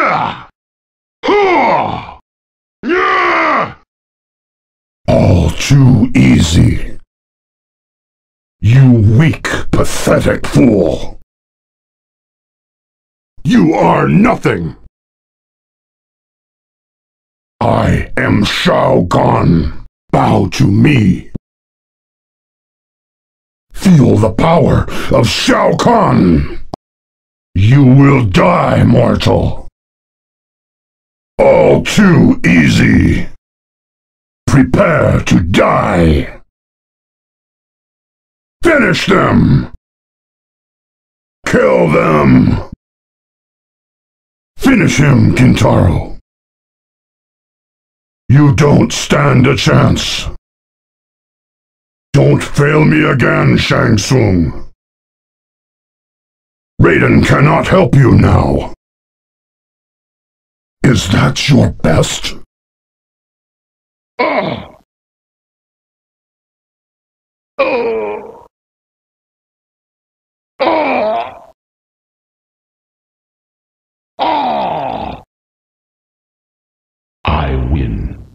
Yeah! Huh! Yeah! All too easy. You weak, pathetic fool. You are nothing. I am Shao Kahn. Bow to me. Feel the power of Shao Kahn. You will die, mortal. All too easy. Prepare to die. Finish them. Kill them. Finish him, Kintaro. You don't stand a chance. Don't fail me again, Shang Tsung. Raiden cannot help you now. Is that your best? Oh. Oh. Oh. Oh. I win.